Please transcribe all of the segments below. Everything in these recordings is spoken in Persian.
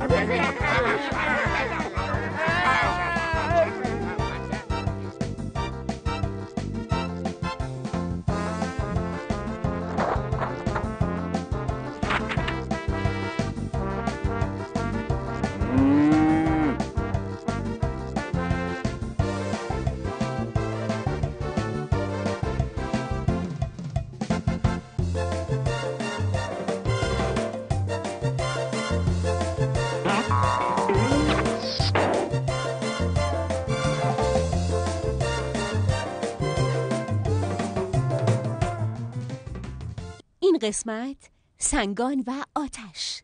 این قسمت سنگان و آتش.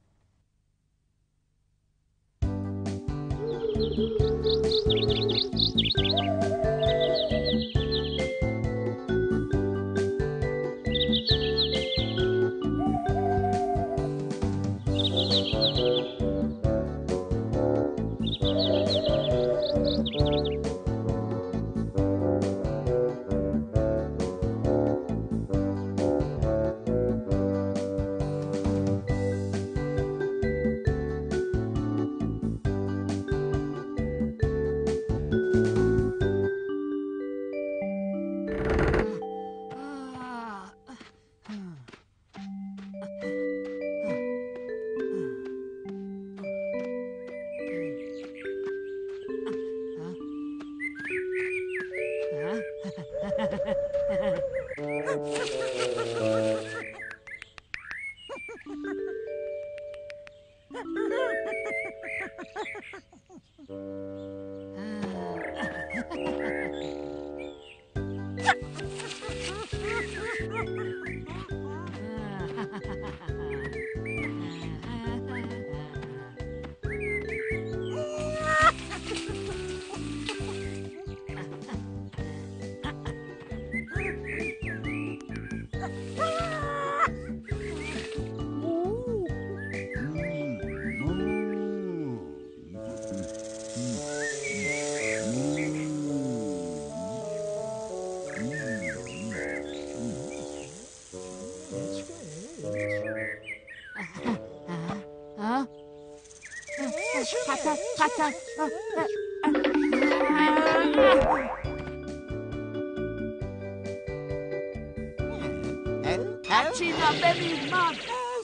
هرچی را ببین ما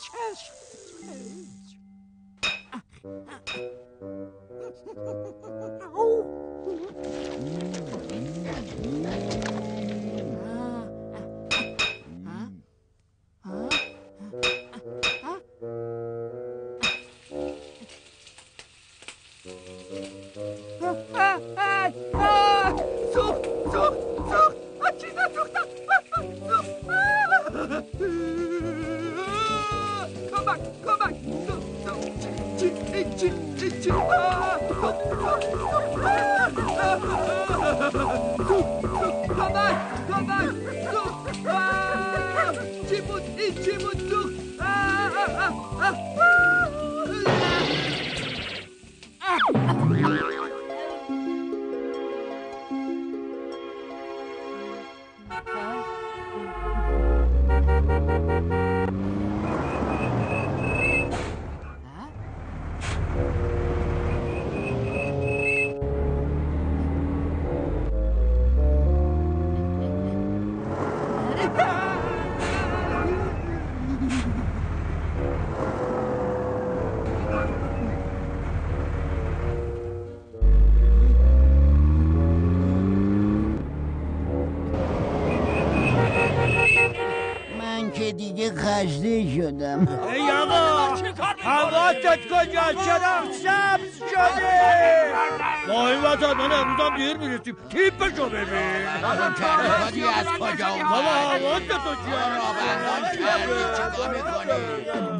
دیگه خسته شدم. ای آقا حواست کجا چرا سبز شده؟ با این وسط من امروزم دیر میرسیم تیپشو ببین. کردی از کجا اومد؟ بابا حواست تو چیه؟ رابندان کردی چیکار میکنی؟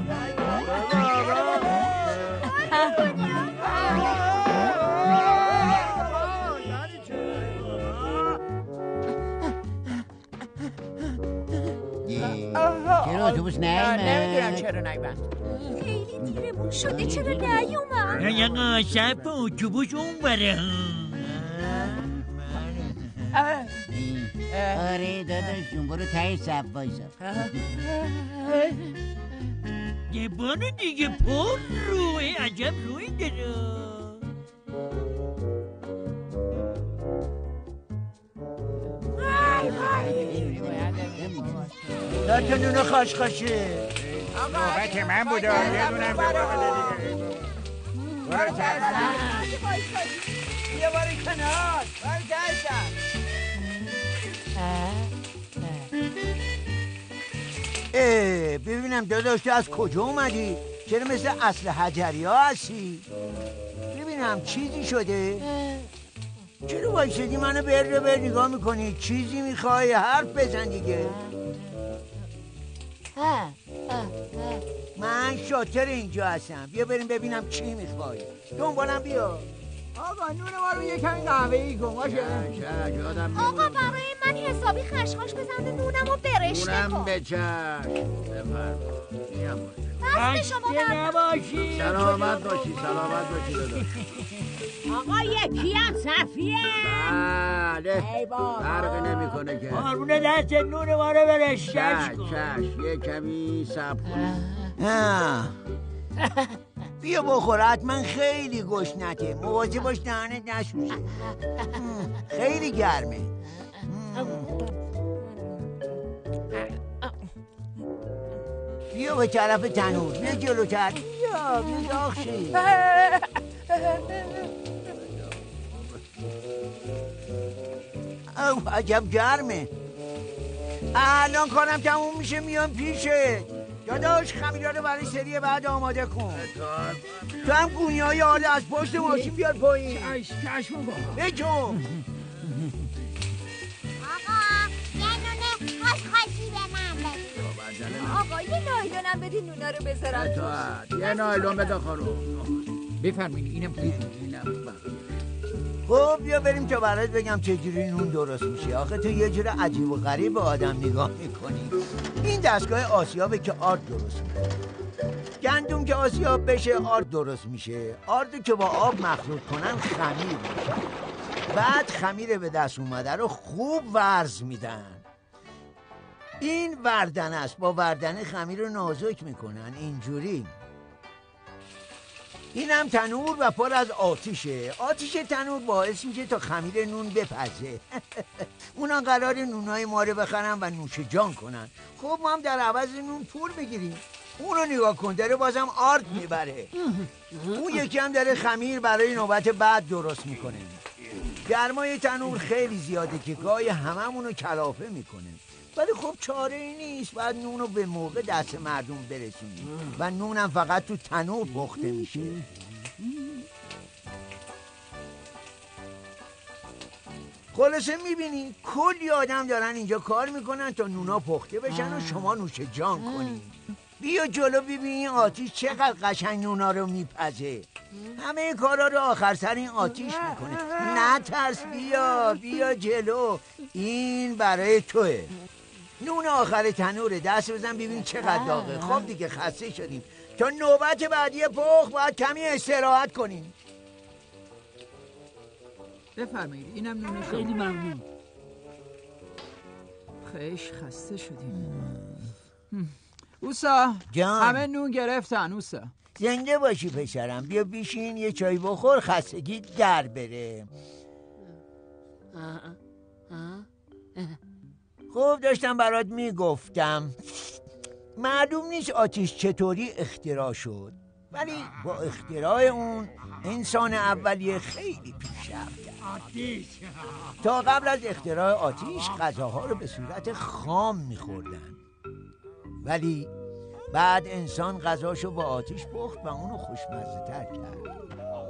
چرا اتوبوس نیومد؟ نمیدونم چرا نیومد. خیلی دیرمون شده چرا نیومد؟ ای آقا شب اتوبوس اونوره. آره داداشون برو تایی صف بایسا. یه بار دیگه پر روی از عجب روی داره. نه که نون خشخشی نوبت من بود یه دونم بیا باری کنار باری داشتم. ببینم داداش تو از کجا اومدی؟ چرا مثل اصل حجری ها هستی؟ ببینم چیزی شده؟ چرا وایسادی منو بر نگاه میکنی؟ چیزی میخوای؟ حرف بزن دیگه. من شاطر اینجا هستم. بیا بریم ببینم چی میخوای. دنبالم بیا. آقا نون ما رو یه کمی قهوه‌ای کن باشه. آقا برای من حسابی خشخاش بزن نونم و برشته کن. نونم بچش. دست شما نباشی. سلامت باشی داداش. آقا یکی هم صفیه. بله فرقی نمیکنه که. قربون دست نون ما رو برشتش کن. چش یه کمی صبر کن. بیا بخور. حتما خیلی گشنته. مواظب باش دهنت نشوشه. خیلی گرمه. بیا به طرف تنور. بیا جلوتر. بیا داغ شی. او عجب گرمه. الان کارم تموم میشه میام پیشه. داداش خمیرا رو برای سری بعد آماده کن. تو هم گونی‌های آله از پشت ماشین بیار پایین. چشم بابا. بجم. آقا یه نونه خشخاشی به من بدید. آقا یه نایلونم بدید نونا رو بذارم. یه نایلون بده خانم. بفرمایید اینم خب بیا بریم تا برات بگم چجوری نون درست میشه. آخه تو یه جور عجیب و غریب به آدم نگاه میکنی. این دستگاه آسیابه که آرد درست میکنه. گندم که آسیاب بشه آرد درست میشه. آردو که با آب مخلوط کنن خمیر میشه. بعد خمیر به دست اومده رو خوب ورز میدن. این وردن است. با وردن خمیر رو نازک میکنن اینجوری. این هم تنور و پر از آتیشه. آتیش تنور باعث میشه تا خمیر نون بپزه. اونا قرار نونای ما رو بخرن و نوش جان کنن. خب ما هم در عوض نون پول بگیریم. اونو نگاه کن داره بازم آرد میبره. اون یکی هم داره خمیر برای نوبت بعد درست میکنه. گرمای تنور خیلی زیاده که گاهی هممونو کلافه میکنه. ولی خب چاره ای نیست. باید نونو به موقع دست مردم برسونیم و نونم فقط تو تنور پخته میشه. خلاصه میبینی کلی آدم دارن اینجا کار میکنن تا نونا پخته بشن و شما نوش جان کنی. بیا جلو ببین این آتیش چقدر قشنگ نونا رو میپزه. همه کارا رو آخر سر این آتیش میکنه. نه ترس. بیا جلو. این برای توه. نون آخر تنوره. دست بزن ببین چقدر داغه. خب دیگه خسته شدیم. تا نوبت بعدی پخت باید کمی استراحت کنیم. بفرمایید اینم نون شما. خیلی ممنون. خیش خسته شدیم. اوسا جان. همه نون گرفتن اوسا. زنده باشی پسرم. بیا بیشین یه چای بخور خستگی در بره. خب داشتم برات میگفتم معلوم نیست آتیش چطوری اختراع شد، ولی با اختراع اون انسان اولیه خیلی پیشرفت کرد. تا قبل از اختراع آتیش غذاها رو به صورت خام میخوردن، ولی بعد انسان غذاشو با آتیش پخت و اونو خوشمزه تر کرد.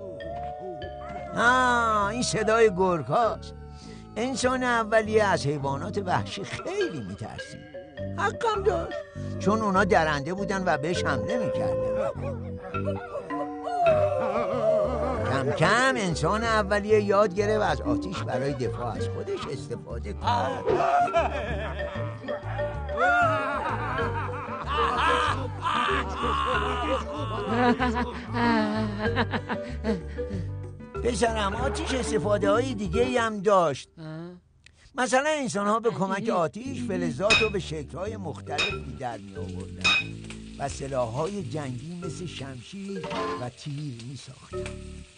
این صدای گرگ هاست. انسان اولیه از حیوانات وحشی خیلی میترسید. حقم داشت، چون اونا درنده بودن و بهش حمله میکردن. کم کم انسان اولیه یاد گرفت از آتیش برای دفاع از خودش استفاده کنه. پسرم آتیش استفاده های دیگه هم داشت. مثلا انسان ها به کمک آتیش فلزات رو به شکل های مختلفی در می آوردن. و سلاح‌های جنگی مثل شمشیر و تیر می‌ساختند.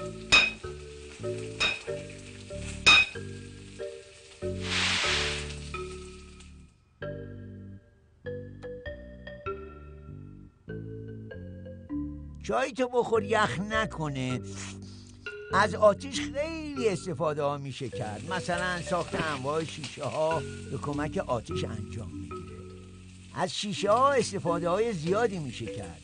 چای تو بخور یخ نکنه. از آتش خیلی استفاده ها میشه کرد. مثلا ساخت انواع شیشه ها به کمک آتش انجام میگیره. از شیشه ها استفاده های زیادی میشه کرد.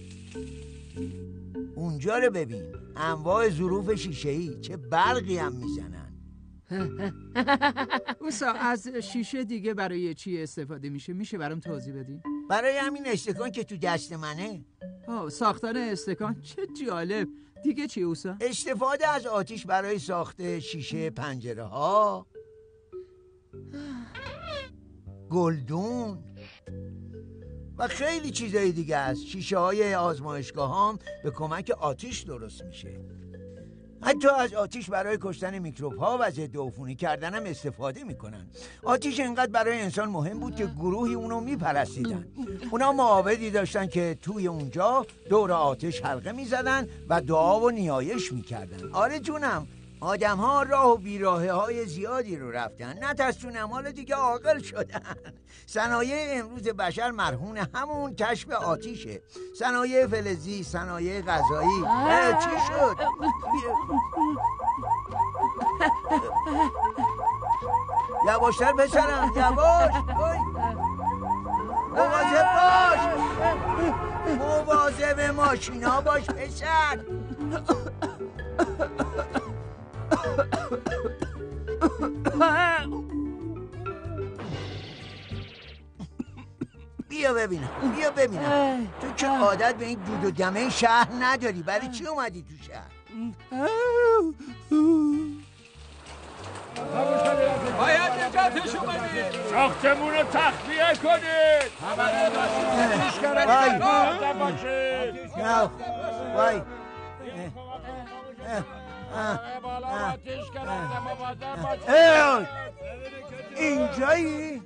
اونجا رو ببین، انواع ظروف شیشه‌ای چه برقی هم میزنن. اوسا از شیشه دیگه برای چی استفاده میشه؟ میشه برام توضیح بدین؟ برای همین استکان که تو دست منه. ساختن استکان چه جالب. دیگه چی اوسا؟ استفاده از آتش برای ساخت شیشه پنجره ها، گلدون و خیلی چیزای دیگه است. شیشه های آزمایشگاه هم به کمک آتش درست میشه. حتی از آتش برای کشتن میکروب ها و ضد عفونی کردن هم استفاده میکنن. آتش انقدر برای انسان مهم بود که گروهی اونو میپرستیدن. اونا معابدی داشتن که توی اونجا دور آتش حلقه میزدن و دعا و نیایش میکردن. آره جونم، آدم ها راه و بیراهه های زیادی رو رفتن، نترسونم، حالا دیگه عاقل شدن. صنایع امروز بشر مرهون همون کشف آتیشه. صنایع فلزی، صنایع غذایی. چی شد؟ یواشتر پسرم، یواش. مواظب باش، مواظب ماشینا باش پسر. بیا ببینم تو که عادت به این دود و دمه شهر نداری، برای چی اومدی تو شهر؟ باید نجاتش اومدید. ساختمون رو تخلیه کنید. وای اینجایی؟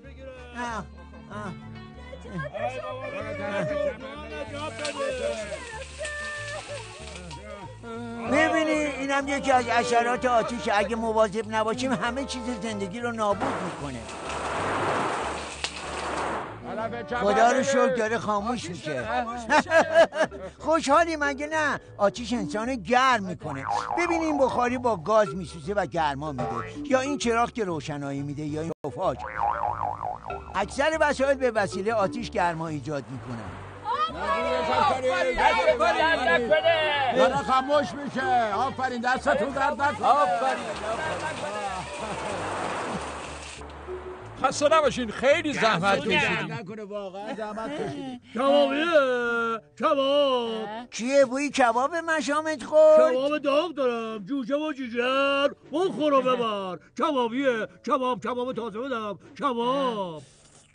میبینی اینم یکی از حشرات آتیش. اگه مواظب نباشیم همه چیز زندگی رو نابود میکنه. خدا رو شکر داره خاموش میشه. خوشحالی مگه نه؟ آتیش انسان گرم میکنه. ببین این بخاری با گاز میسوزه و گرما میده، یا این چراغ که روشنایی میده، یا این توفاج. اکثر وسایل به وسیله آتیش گرما ایجاد میکنن. داره خاموش میشه. آفرین، دستتون درد نکنه. آفرین. خسته نباشین، خیلی زحمت کشیدین. نکنه واقعا زحمت کشیدین. کباب چیه بوی کباب مشامت خورد؟ کباب داغ دارم، جوجه و جیگر بخورو ببر. کبابیه، کباب تازه بدم. کباب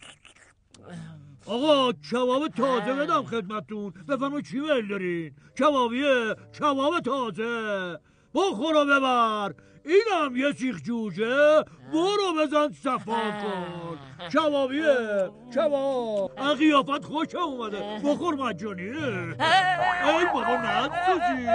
آقا، کباب تازه بدم خدمتتون. بفرمایید چی میل دارین؟ کبابیه، کباب تازه بخورو ببر. اینم یه سیخ جوجه، برو بزن صفا کن. کبابیه، کباب. قیافت خوشم اومده، بخور مجانیه. ای بابا نسوزی.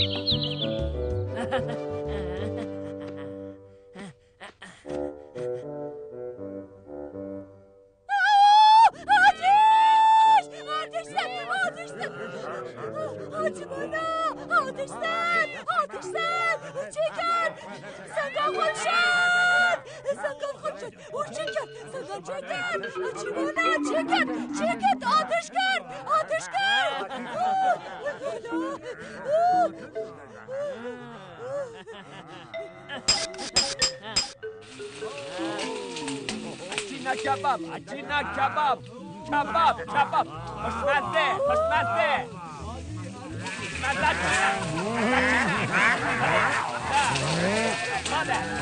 عجینا کباب خوشمزه مزه